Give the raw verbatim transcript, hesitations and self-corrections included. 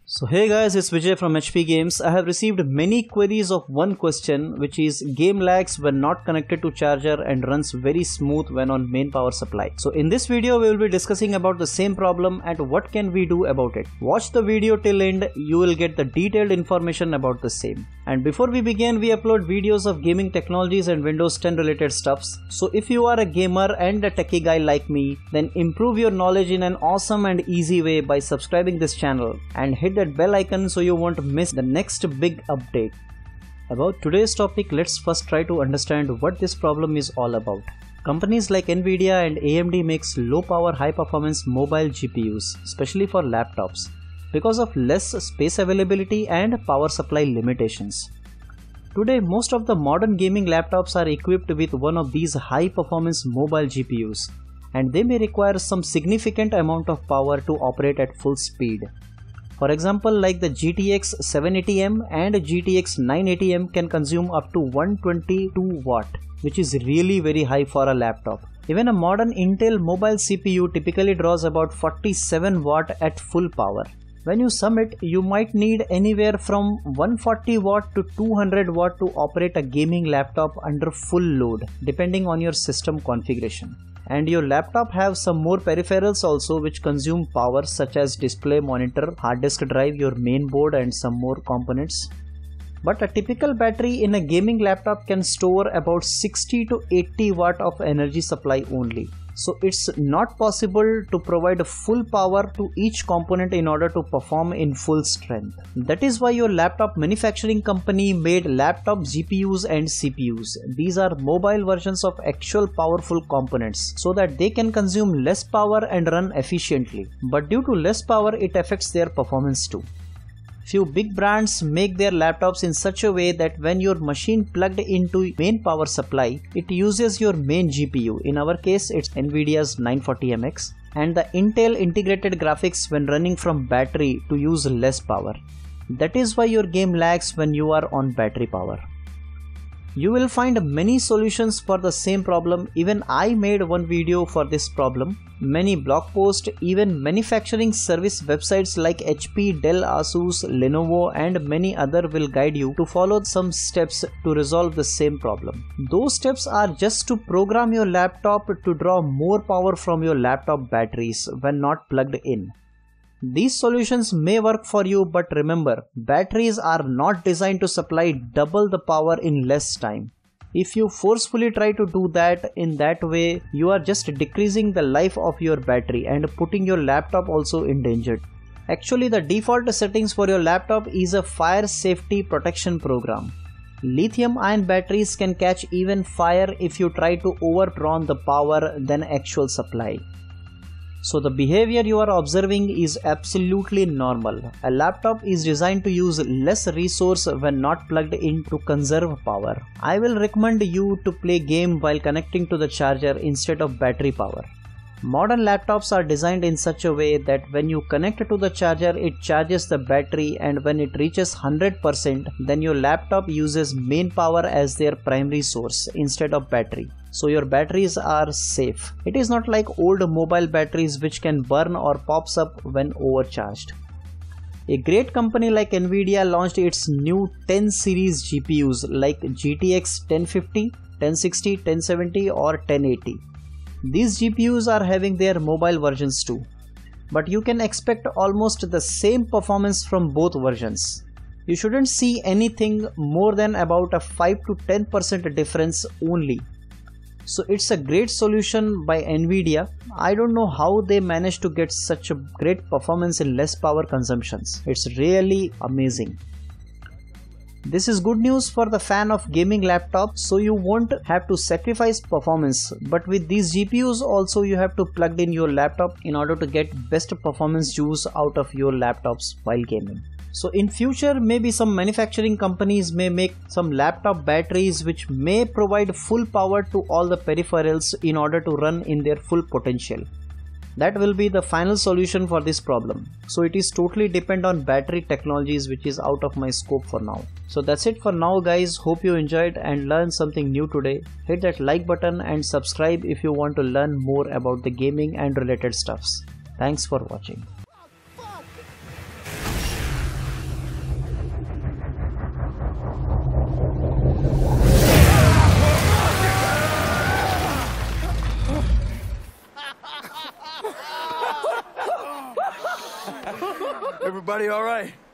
So hey guys, it's Vijay from H P Games. I have received many queries of one question, which is game lags when not connected to charger and runs very smooth when on main power supply. So in this video we will be discussing about the same problem and what can we do about it. Watch the video till end, you will get the detailed information about the same. And before we begin, we upload videos of gaming technologies and Windows ten related stuffs. So if you are a gamer and a techie guy like me, then improve your knowledge in an awesome and easy way by subscribing this channel and hit that bell icon so you won't miss the next big update. About today's topic, let's first try to understand what this problem is all about. Companies like Nvidia and A M D makes low power high performance mobile G P Us, especially for laptops, because of less space availability and power supply limitations. Today, most of the modern gaming laptops are equipped with one of these high performance mobile G P Us, and they may require some significant amount of power to operate at full speed. For example, like the G T X seven eighty M and G T X nine eighty M can consume up to one hundred twenty-two watt, which is really very high for a laptop. Even a modern Intel mobile C P U typically draws about forty-seven watt at full power. When you sum it, you might need anywhere from one hundred forty watt to two hundred watt to operate a gaming laptop under full load, depending on your system configuration. And your laptop have some more peripherals also which consume power, such as display, monitor, hard disk drive, your main board and some more components. But a typical battery in a gaming laptop can store about sixty to eighty watt of energy supply only. So it's not possible to provide full power to each component in order to perform in full strength. That is why your laptop manufacturing company made laptop G P Us and C P Us. These are mobile versions of actual powerful components so that they can consume less power and run efficiently. But due to less power, it affects their performance too. Few big brands make their laptops in such a way that when your machine plugged into main power supply, it uses your main G P U. In our case, it's Nvidia's nine forty M X, and the Intel integrated graphics when running from battery to use less power. That is why your game lags when you are on battery power. You will find many solutions for the same problem. Even I made one video for this problem. Many blog posts, even manufacturing service websites like H P, Dell, Asus, Lenovo and many other will guide you to follow some steps to resolve the same problem. Those steps are just to program your laptop to draw more power from your laptop batteries when not plugged in. These solutions may work for you, but remember, batteries are not designed to supply double the power in less time. If you forcefully try to do that in that way, you are just decreasing the life of your battery and putting your laptop also in danger. Actually, the default settings for your laptop is a fire safety protection program. Lithium ion batteries can catch even fire if you try to overdraw the power than actual supply. So the behavior you are observing is absolutely normal. A laptop is designed to use less resource when not plugged in to conserve power. I will recommend you to play game while connecting to the charger instead of battery power. Modern laptops are designed in such a way that when you connect to the charger, it charges the battery, and when it reaches one hundred percent, then your laptop uses main power as their primary source instead of battery. So your batteries are safe. It is not like old mobile batteries which can burn or pops up when overcharged. A great company like Nvidia launched its new ten series G P Us like G T X ten fifty, ten sixty, ten seventy or ten eighty. These G P Us are having their mobile versions too. But you can expect almost the same performance from both versions. You shouldn't see anything more than about a five to ten percent difference only. So it's a great solution by Nvidia. I don't know how they managed to get such a great performance in less power consumptions. It's really amazing. This is good news for the fan of gaming laptops, so you won't have to sacrifice performance. But with these G P Us also, you have to plug in your laptop in order to get best performance use out of your laptops while gaming. So in future, maybe some manufacturing companies may make some laptop batteries which may provide full power to all the peripherals in order to run in their full potential. That will be the final solution for this problem. So it is totally depend on battery technologies, which is out of my scope for now. So that's it for now guys. Hope you enjoyed and learned something new today. Hit that like button and subscribe if you want to learn more about the gaming and related stuffs. Thanks for watching. Everybody all right?